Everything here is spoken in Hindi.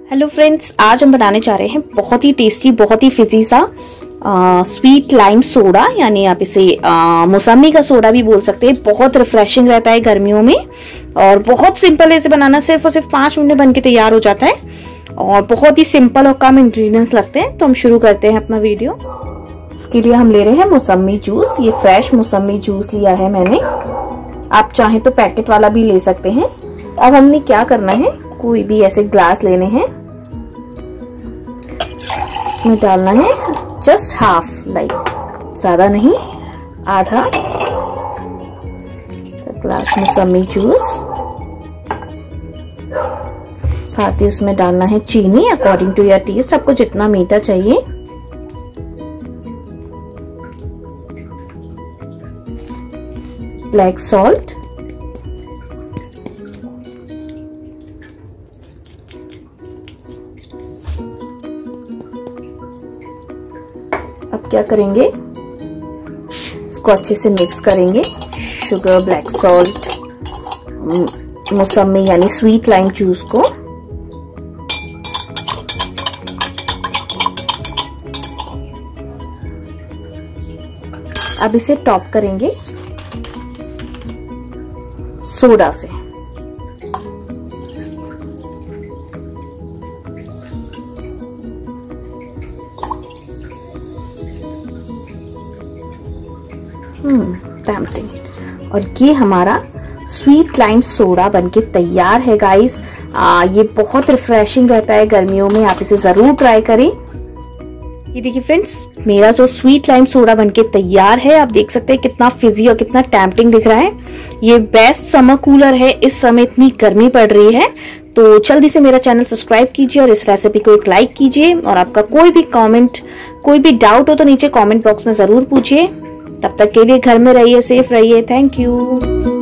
हेलो फ्रेंड्स, आज हम बनाने जा रहे हैं बहुत ही टेस्टी, बहुत ही फिजी सा स्वीट लाइम सोडा, यानी आप इसे मौसमी का सोडा भी बोल सकते हैं। बहुत रिफ्रेशिंग रहता है गर्मियों में और बहुत सिंपल है इसे बनाना। सिर्फ और सिर्फ 5 मिनट में बन के तैयार हो जाता है और बहुत ही सिंपल और कम इंग्रेडिएंट्स लगते हैं। तो हम शुरू करते हैं अपना वीडियो। इसके लिए हम ले रहे हैं मौसमी जूस। ये फ्रेश मौसमी जूस लिया है मैंने, आप चाहें तो पैकेट वाला भी ले सकते हैं। अब हमने क्या करना है, कोई भी ऐसे ग्लास लेने हैं, इसमें डालना है जस्ट हाफ, लाइक ज्यादा नहीं, आधा ग्लास मौसमी जूस। साथ ही उसमें डालना है चीनी अकॉर्डिंग टू योर टेस्ट, आपको जितना मीठा चाहिए। ब्लैक सॉल्ट, अब क्या करेंगे, इसको अच्छे से मिक्स करेंगे। शुगर, ब्लैक सॉल्ट, मौसमी यानी स्वीट लाइम जूस को। अब इसे टॉप करेंगे सोडा से। टेम्पटिंग। और ये हमारा स्वीट लाइम सोडा बनके तैयार है गाइस। ये बहुत रिफ्रेशिंग रहता है गर्मियों में, आप इसे जरूर ट्राई करें। ये देखिए फ्रेंड्स, मेरा जो स्वीट लाइम सोडा बनके तैयार है। आप देख सकते हैं कितना फिजी और कितना टेम्पटिंग दिख रहा है। ये बेस्ट समर कूलर है, इस समय इतनी गर्मी पड़ रही है। तो जल्दी से मेरा चैनल सब्सक्राइब कीजिए और इस रेसिपी को एक लाइक कीजिए। और आपका कोई भी कमेंट, कोई भी डाउट हो तो नीचे कमेंट बॉक्स में जरूर पूछिए। तब तक के लिए घर में रहिए, सेफ रहिए। Thank you.